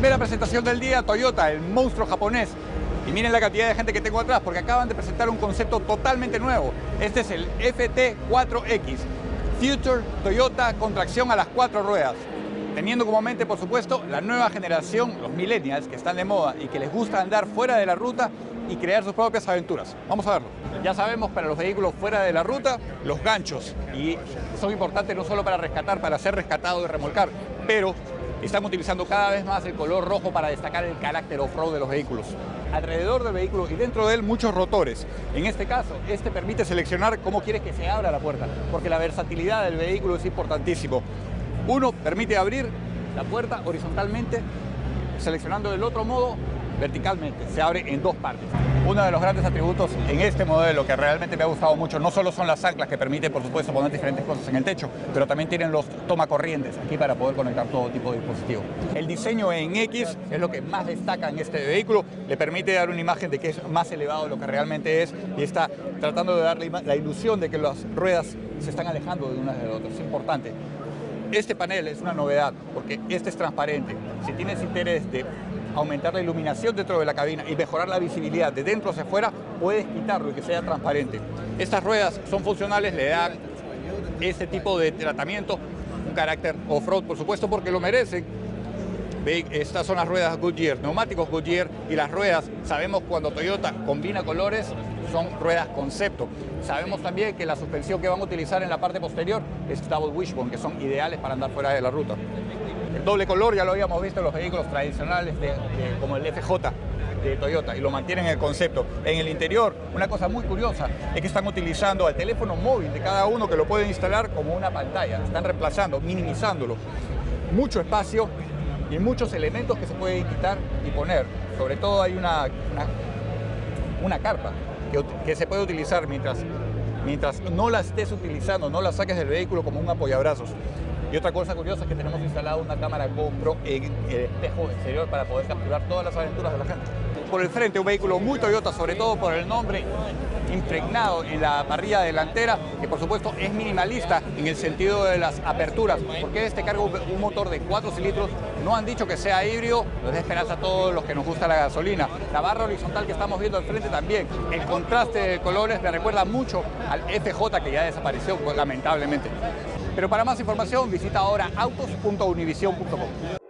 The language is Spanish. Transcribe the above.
Primera presentación del día, Toyota, el monstruo japonés. Y miren la cantidad de gente que tengo atrás, porque acaban de presentar un concepto totalmente nuevo. Este es el FT4X, Future Toyota con tracción a las 4 ruedas. Teniendo como mente, por supuesto, la nueva generación, los millennials, que están de moda y que les gusta andar fuera de la ruta y crear sus propias aventuras. Vamos a verlo. Ya sabemos, para los vehículos fuera de la ruta, los ganchos. Y son importantes no solo para rescatar, para ser rescatado y remolcar, pero están utilizando cada vez más el color rojo para destacar el carácter off-road de los vehículos. Alrededor del vehículo y dentro de él muchos rotores. En este caso, este permite seleccionar cómo quieres que se abra la puerta, porque la versatilidad del vehículo es importantísimo. Uno permite abrir la puerta horizontalmente, seleccionando del otro modo verticalmente. Se abre en dos partes. Uno de los grandes atributos en este modelo que realmente me ha gustado mucho, no solo son las anclas que permiten, por supuesto, poner diferentes cosas en el techo, pero también tienen los tomacorrientes aquí para poder conectar todo tipo de dispositivos. El diseño en X es lo que más destaca en este vehículo, le permite dar una imagen de que es más elevado de lo que realmente es y está tratando de darle la ilusión de que las ruedas se están alejando de unas de las otras. Es importante. Este panel es una novedad porque este es transparente. Si tienes interés de aumentar la iluminación dentro de la cabina y mejorar la visibilidad de dentro hacia afuera, puedes quitarlo y que sea transparente. Estas ruedas son funcionales, le dan este tipo de tratamiento, un carácter off-road, por supuesto, porque lo merecen. Estas son las ruedas Goodyear, neumáticos Goodyear, y las ruedas, sabemos cuando Toyota combina colores, son ruedas concepto. Sabemos también que la suspensión que van a utilizar en la parte posterior es double wishbone, que son ideales para andar fuera de la ruta. El doble color ya lo habíamos visto en los vehículos tradicionales como el FJ de Toyota, y lo mantienen en el concepto. En el interior, una cosa muy curiosa es que están utilizando el teléfono móvil de cada uno, que lo pueden instalar como una pantalla. Están reemplazando, minimizándolo. Mucho espacio y muchos elementos que se pueden quitar y poner. Sobre todo hay una carpa que se puede utilizar mientras no la estés utilizando, no la saques del vehículo, como un apoyabrazos. Y otra cosa curiosa es que tenemos instalada una cámara GoPro en el espejo exterior para poder capturar todas las aventuras de la gente. Por el frente, un vehículo muy Toyota, sobre todo por el nombre impregnado en la parrilla delantera, que por supuesto es minimalista en el sentido de las aperturas, porque este carga un motor de 4 cilindros. No han dicho que sea híbrido, nos da esperanza a todos los que nos gusta la gasolina. La barra horizontal que estamos viendo al frente también, el contraste de colores me recuerda mucho al FJ, que ya desapareció lamentablemente. Pero para más información visita ahora autos.univision.com.